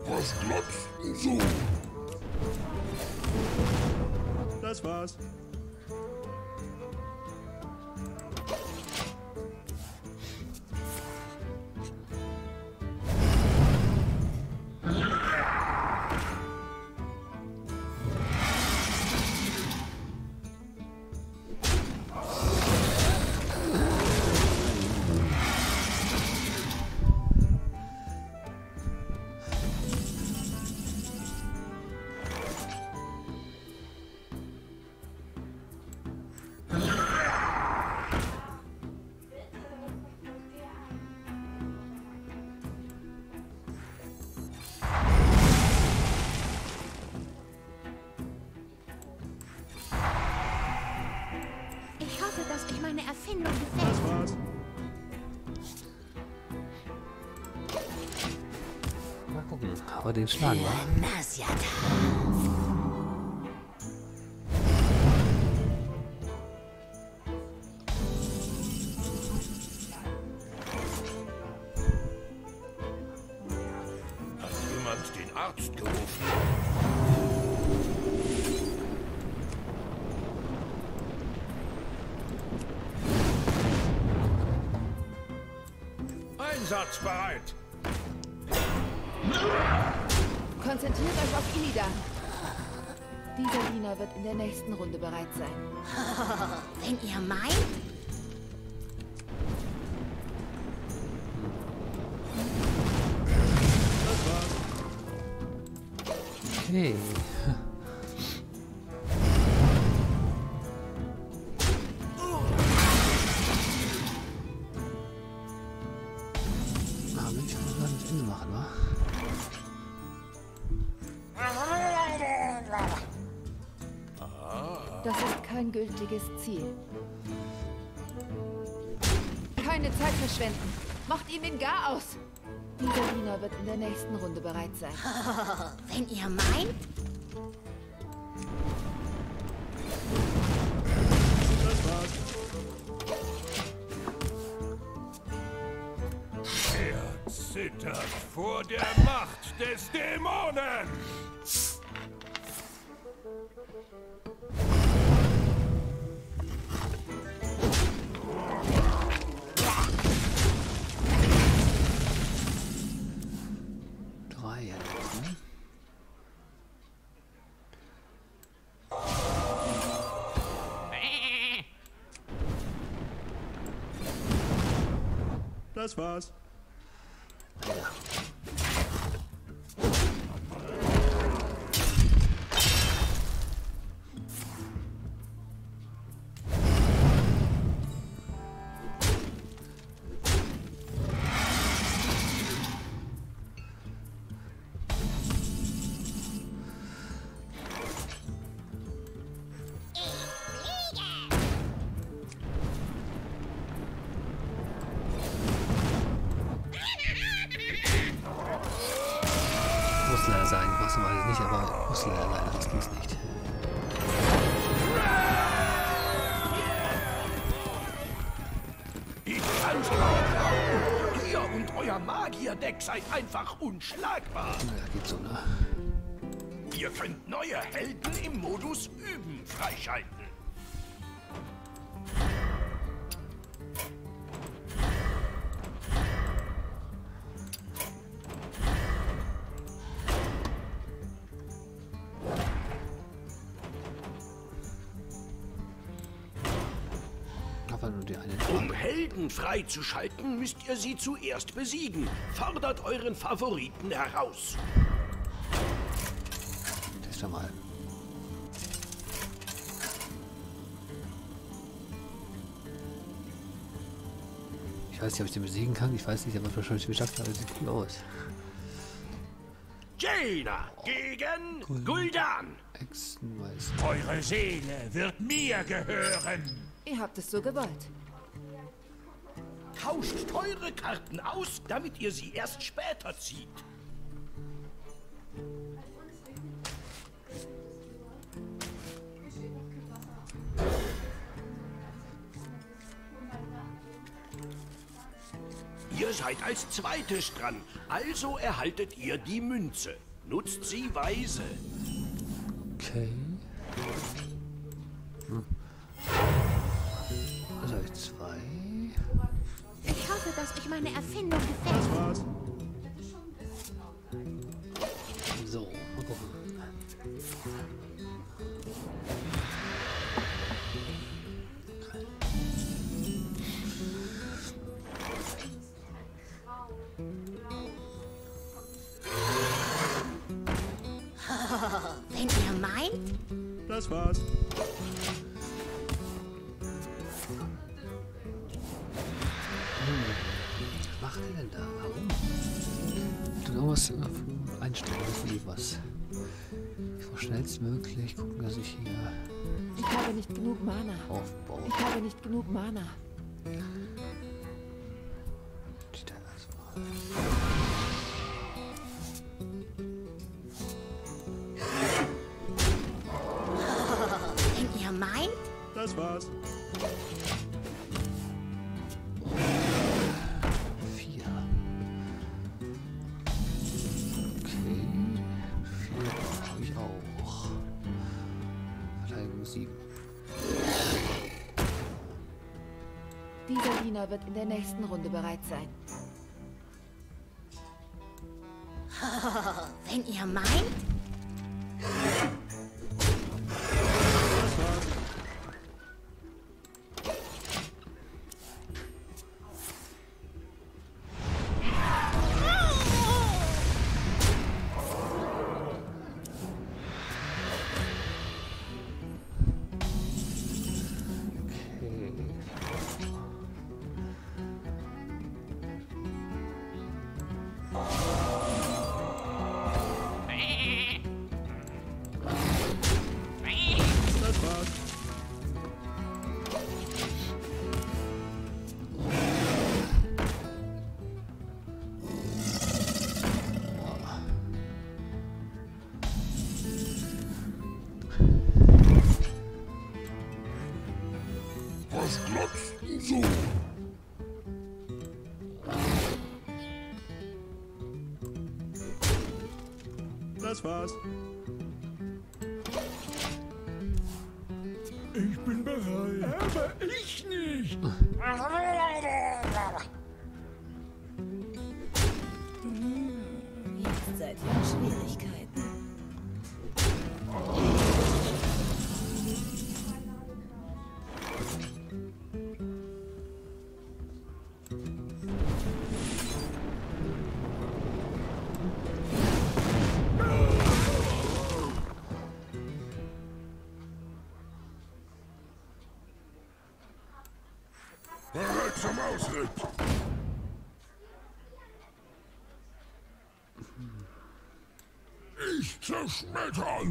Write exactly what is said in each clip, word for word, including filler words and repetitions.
Was glotzt denn so? Das war's. Ich hoffe, dass euch meine Erfindung gefällt. Das war's. Mal gucken, aber den schlagen wir. Hat jemand den Arzt gerufen? Einsatzbereit! Konzentriert euch auf Illidan. Dieser Diener wird in der nächsten Runde bereit sein. Wenn ihr meint, Okay. Ah, will ich auch gar nicht Ende machen, wa? Das ist kein gültiges Ziel. Keine Zeit verschwenden. Macht ihn den Gar aus. Dieser Diener wird in der nächsten Runde bereit sein. wenn ihr meint, Das war's. Er zittert vor der Macht des Dämonen! Drei jetzt, ne? Das war's. Muss leider sein, was weiß ich nicht, aber muss leider sein, das ging's nicht. Ich kann's kaum glauben! Ihr und euer Magierdeck seid einfach unschlagbar! Ja, geht so, ne? Ihr könnt neue Helden im Modus Üben freischalten. Aber nur die eine. Um Helden freizuschalten, müsst ihr sie zuerst besiegen. Fordert euren Favoriten heraus. Test mal. Ich weiß nicht, ob ich den besiegen kann. Ich weiß nicht, aber wahrscheinlich geschafft habe. Sieht cool aus. Jaina gegen Gul'dan. Echsenmeister. Eure Seele wird mir gehören. Ihr habt es so gewollt. Tauscht teure Karten aus, damit ihr sie erst später zieht. Ihr seid als zweites dran. Also erhaltet ihr die Münze. Nutzt sie weise. Okay. Hm. Also ich zwei. Ich hoffe, dass euch meine Erfindung gefällt. Das war's. So, mal gucken. Wenn ihr meint, Das war's. Was macht er denn da? Warum? Du irgendwas einstellen, das ist was. Ich will schnellstmöglich gucken, dass ich hier Ich habe nicht genug Mana. aufbaue. Ich habe nicht genug Mana. Steht da das mal. wenn ihr meint, Das war's. Vier. Okay. Vier habe ich auch. Verteidigung sieben. Dieser Diener wird in der nächsten Runde bereit sein. wenn ihr meint, Das war's. Das war's. Was glotzt du so? Das war's. Ich bin bereit. Aber ich nicht. Jetzt seid ihr in Schwierigkeiten. Bereit zum Ausritt. Ich zerschmettern.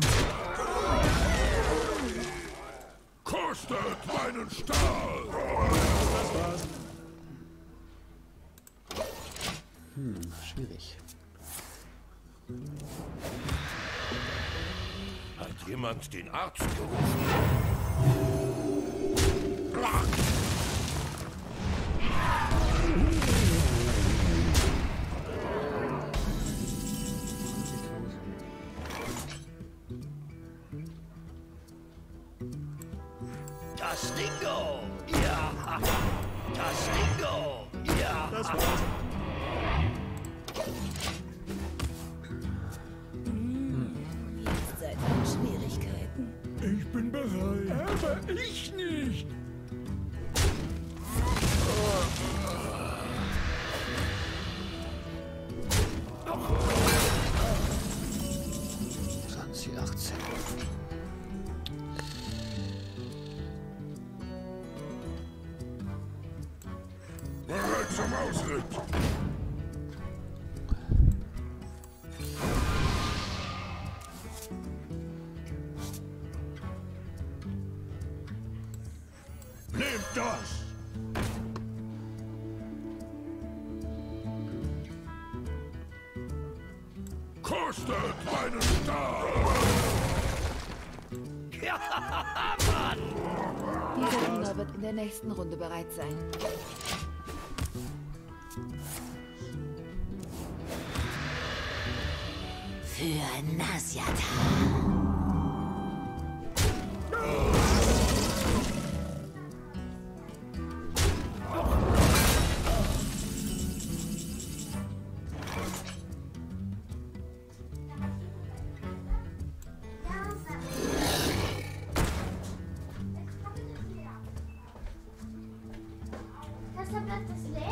Kostet meinen Stahl. Das war's. Hm, schwierig. Hat jemand den Arzt gerufen? Das Dingo! Ja! Das Dingo! Ja! Das war's. Jetzt seid ihr in Schwierigkeiten. Ich bin bereit. Aber ich nicht. zwanzig, achtzehn. Bereit zum Ausritt. Nehmt das! Kostet meinen Stahl! Ja, Mann! Dieser Diener wird in der nächsten Runde bereit sein. Für Nasjata. Das Tablett ist leer?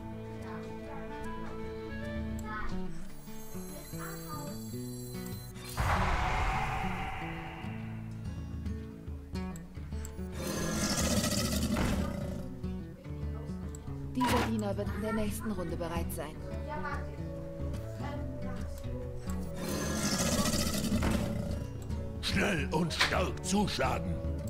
Dieser Diener wird in der nächsten Runde bereit sein. Schnell und stark zuschlagen.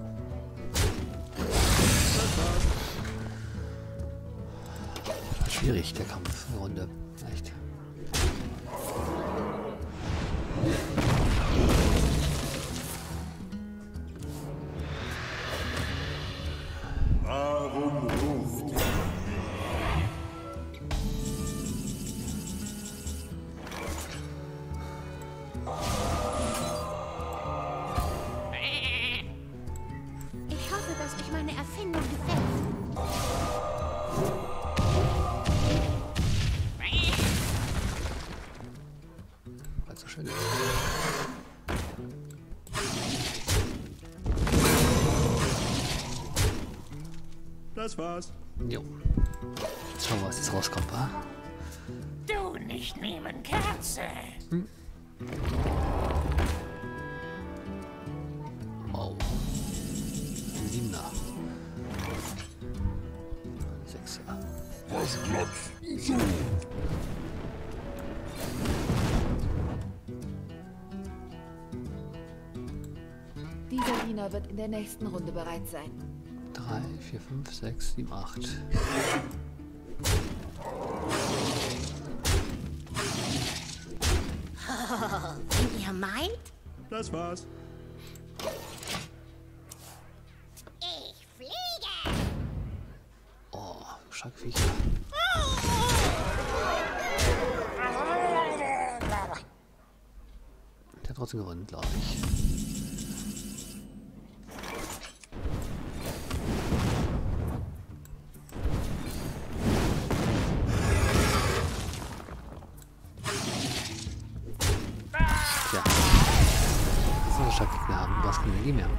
Schwierig, der Kampf, eine Runde. Echt. Warum ruft ihr? Ich hoffe, dass euch meine Erfindung gefällt. Weil es so schön ist. Das war's. Jo. Jetzt schauen wir, was jetzt rauskommt, wa? Du nicht nehmen, Kerze. Wow. Ein Siebener. Sechser. Was klopft so? Dieser Diener wird in der nächsten Runde bereit sein. drei, vier, fünf, sechs, sieben, acht. Wenn ihr meint, Das war's. ich fliege. Oh, starke Viecher. Der hat trotzdem gewonnen, glaube ich. Ja. Das ist stark Gegner haben, du hast keine Energie mehr.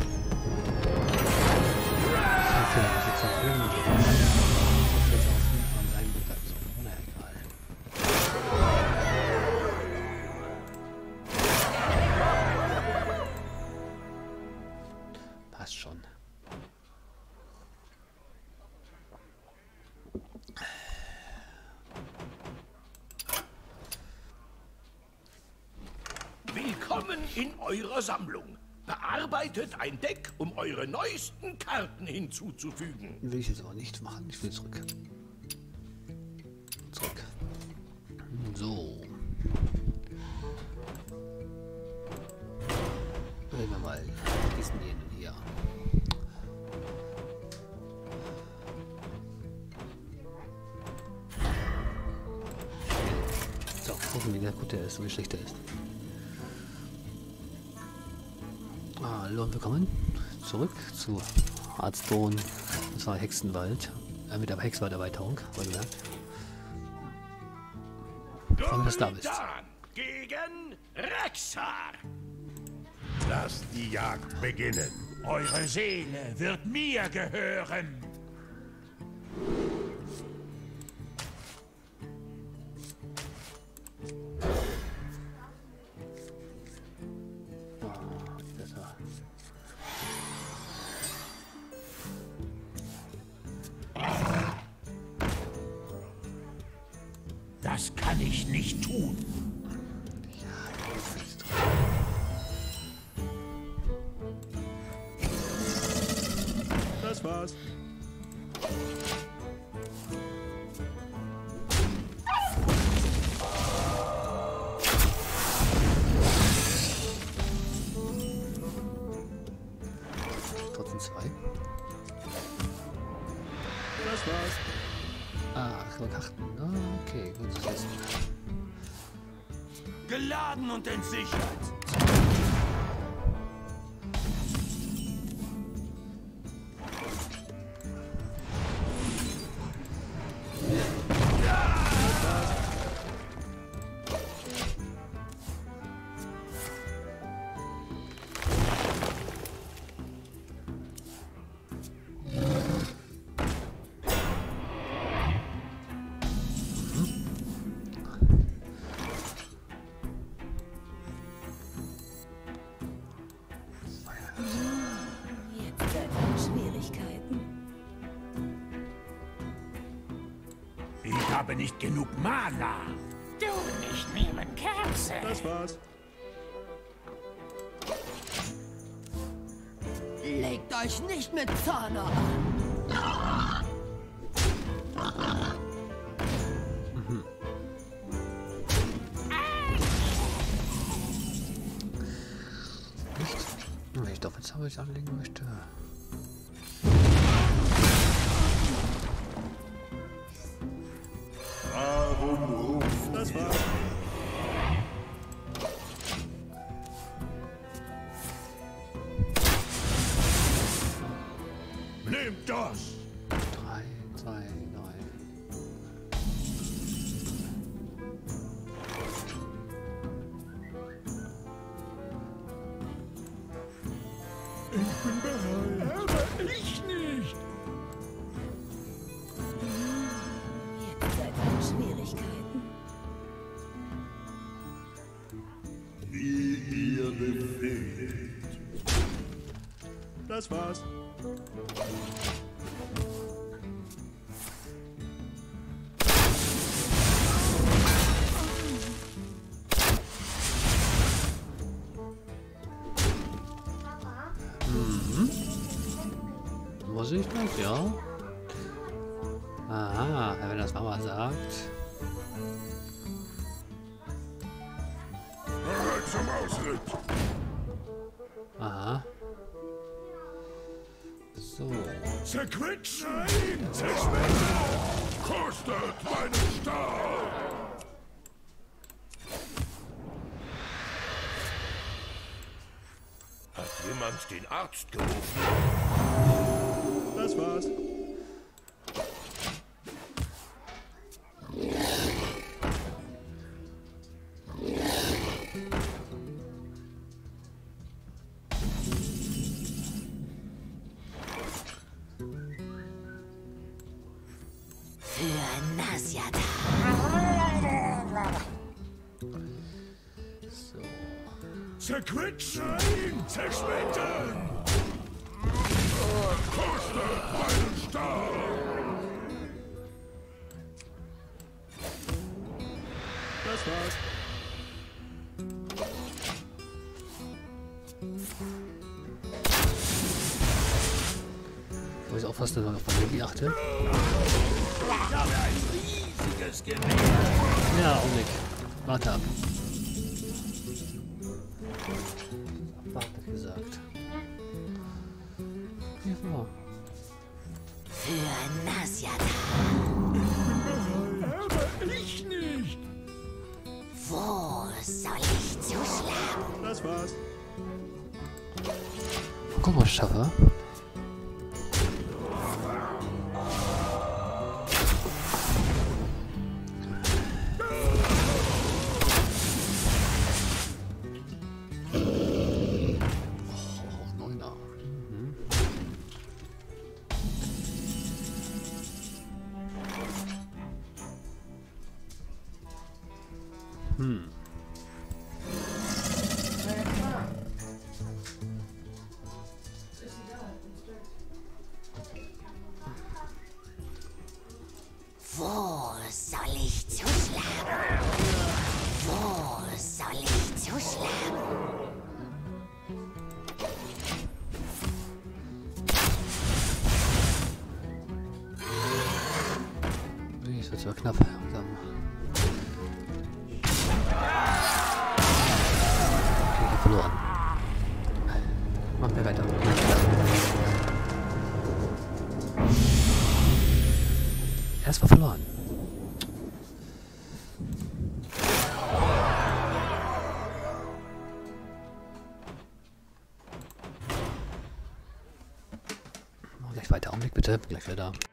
Okay, das ist jetzt auch irgendwie. Jetzt auf an seinen Blick so. Na egal. Passt schon. Willkommen in eurer Sammlung. Bearbeitet ein Deck, um eure neuesten Karten hinzuzufügen. Will ich jetzt aber nicht machen. Ich will zurück. Zurück. So. Nehmen wir mal diesen jenen hier. So, gucken, wie gut der ist und wie schlecht der ist. Hallo und willkommen zurück zu Hearthstone. Das war Hexenwald. Äh, mit der Hexenwald-Erweiterung, wohlgemerkt. Freue mich, dass du da bist. Gul'dan gegen Rexxar. Lasst die Jagd beginnen. Eure Seele wird mir gehören. Besser. Das kann ich nicht tun. Das war's. Trotzdem zwei. Das war's. Ah, ach, nur Karten. Ah, okay, gut zu wissen. Geladen und entsichert. Ich habe nicht genug Mana. Du nicht nehmen, Kerze. Das war's. Legt euch nicht mit Zahner an. Mhm. Nicht? Wenn ich doch jetzt habe ich anlegen möchte. Warum ruft? Das war's. Nehmt das! drei, zwei, neun. Ich bin bereit. Aber ich nicht. Jetzt seid ihr in Schwierigkeiten. Wie ihr befehlt. Das war's. Muss ich das? Ja. Aha, wenn das Mama sagt. Bereit zum Ausritt. Aha. So. Zerquetschen! Zerschmettern! Kostet meinen Stahl! Hat jemand den Arzt gerufen? Das war's. Für Nasjata. So. Zerquetschen! Zerschmettern! Kostet meinen Stahl! Das war's. Muss ich aufpassen, dass man auf meine Energie achte? Ich habe ein riesiges Gewehr. Ja, Augenblick. Warte ab. Warte gesagt. Hier vor. Für Nasjata. Aber ich nicht. Wo soll ich zuschlagen? Das war's. Guck mal, Schaffer. Hm. Wo soll ich zuschlagen? Wo soll ich zuschlagen? Ui, das wird zwar knapp. Dann. Okay, ich hab verloren. Machen wir weiter. Erstmal verloren. weiter. Augenblick bitte. Gleich wieder da.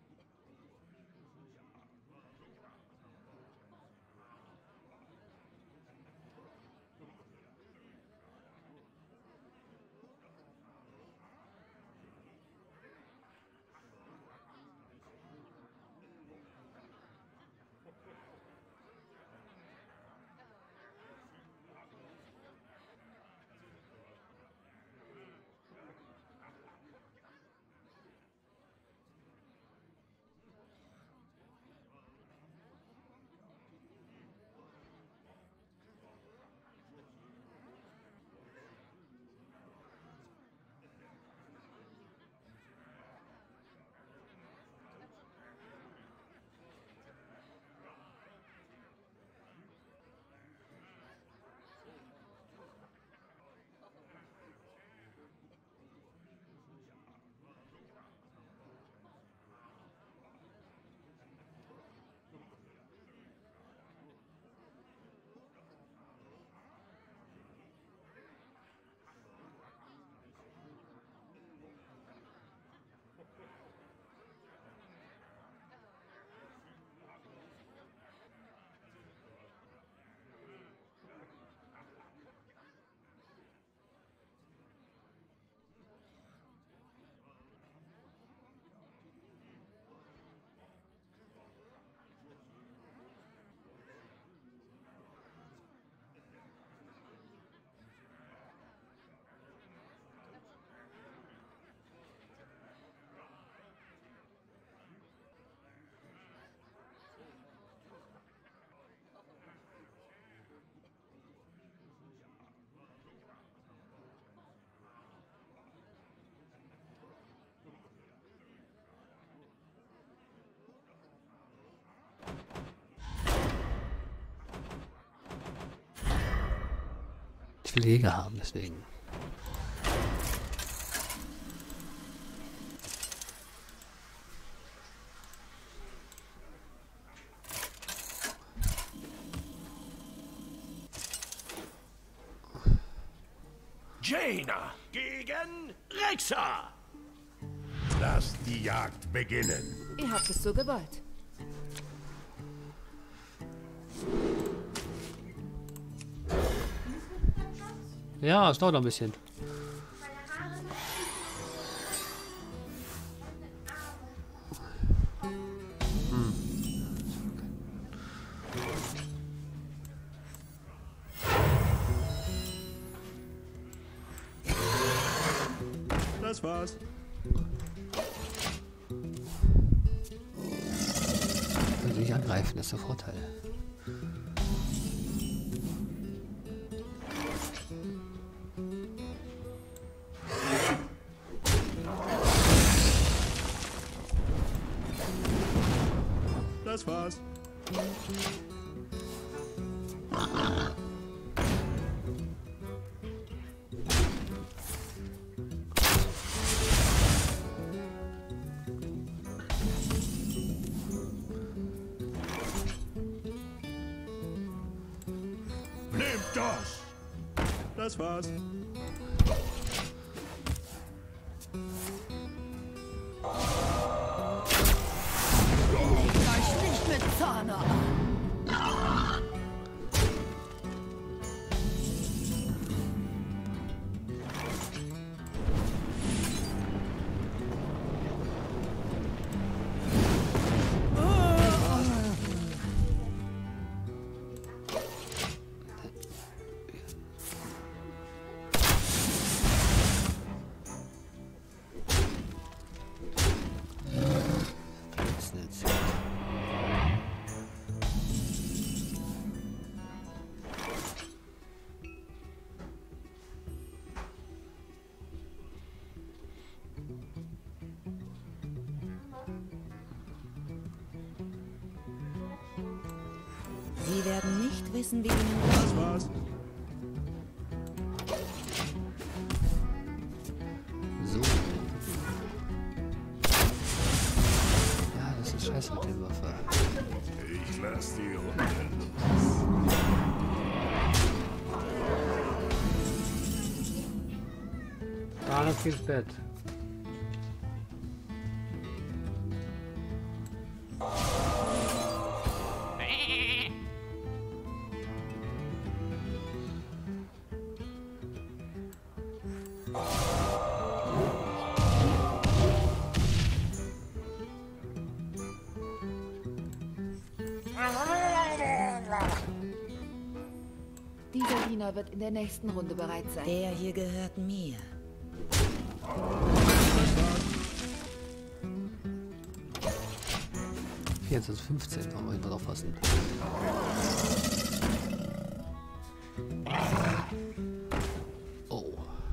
Ich will Jäger haben, deswegen. Jaina gegen Rexa. Lasst die Jagd beginnen. Ihr habt es so gewollt. Ja, es dauert noch ein bisschen. Hm. Das war's. Wenn sie dich angreifen, das ist der Vorteil. Das war's. Nehmt das! Das war's. Nicht mit Zahner an. Sie werden nicht wissen, wie ihnen Das war's. So. Ja, das ist scheiße mit der Waffe. Ich lass die Hunde. Ah, das geht ins Bett. Dieser Diener wird in der nächsten Runde bereit sein. Der hier gehört mir. vierundzwanzig, fünfzehn, wollen wir hinter aufpassen. Oh.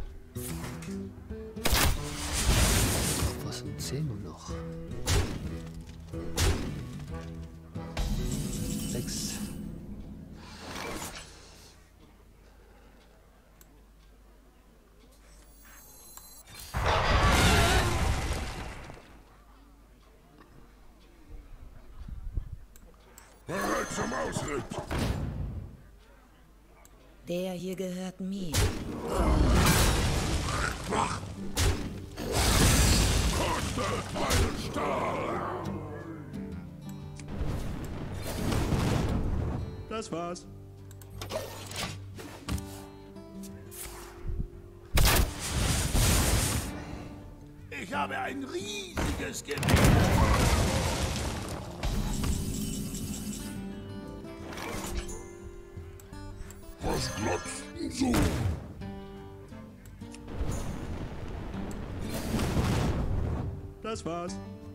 Was sind zehn nur noch? sechs. Bereit zum Ausritt. Der hier gehört mir. Kostet meinen Stahl. Das war's. Ich habe ein riesiges Gewehr. Was glaubst du so? Das war's.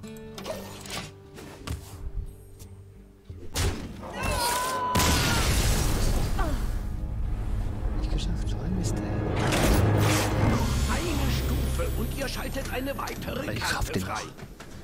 Nicht geschafft, so ein Mist, ey. Eine Stufe und ihr schaltet eine weitere Ich Karte schaff den frei. noch.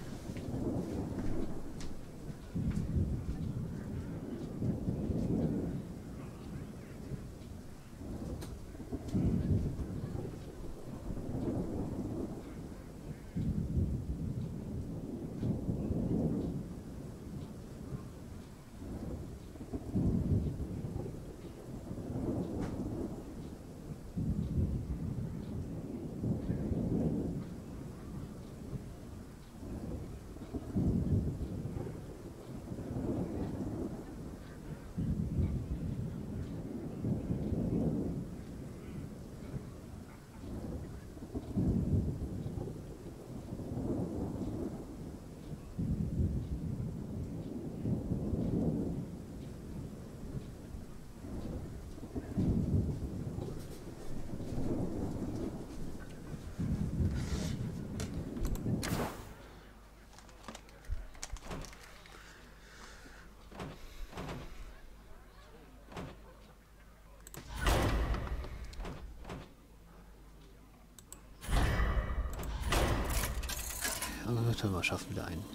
Aber das können wir schaffen, wieder einen.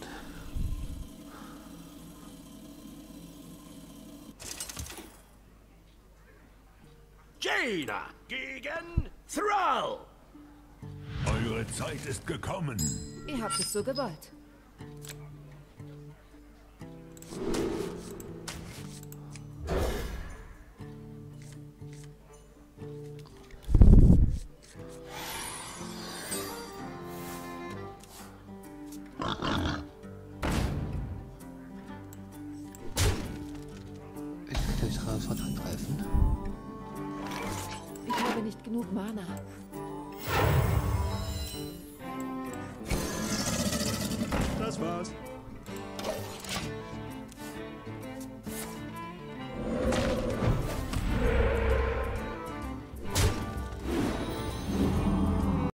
Jaina gegen Thrall. Eure Zeit ist gekommen. Ihr habt es so gewollt. Ich kann euch sofort angreifen. Ich habe nicht genug Mana. Das war's.